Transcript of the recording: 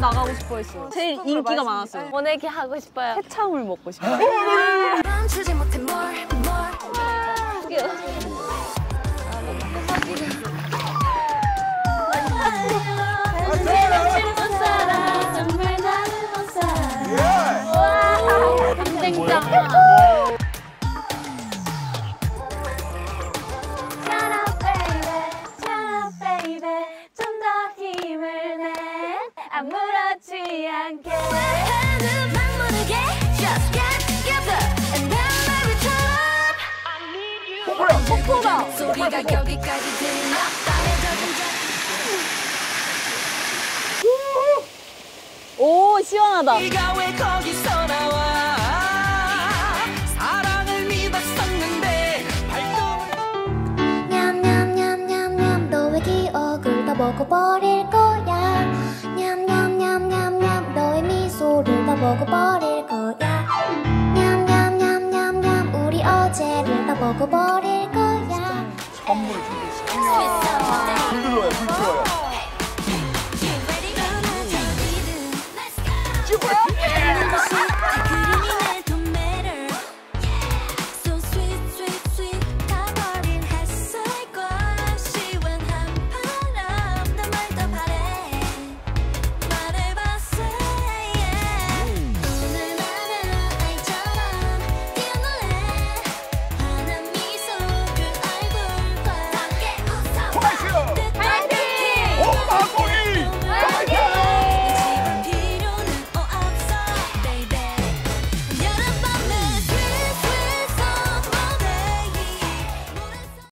나가고 싶어 했어요. 제일 인기가 많았어요. 보내기 하고 싶어요. 해창물 먹고 싶어요. 아무렇지 않게 폭포다. 소리가 여기까지 들려. 오, 시원하다. 네가 왜 거기서 나와? 사랑을 믿었었는데 발동을 냠냠냠냠냠 너의 기억을 다 먹어버릴 거야. 냠냠냠냠냠 너의 미소를 다 먹어버릴 거야. 냠냠냠냠냠 우리 어제를 다 먹어버릴 거야. 선물을 준비했어요. 불 들어요, 불 들어요.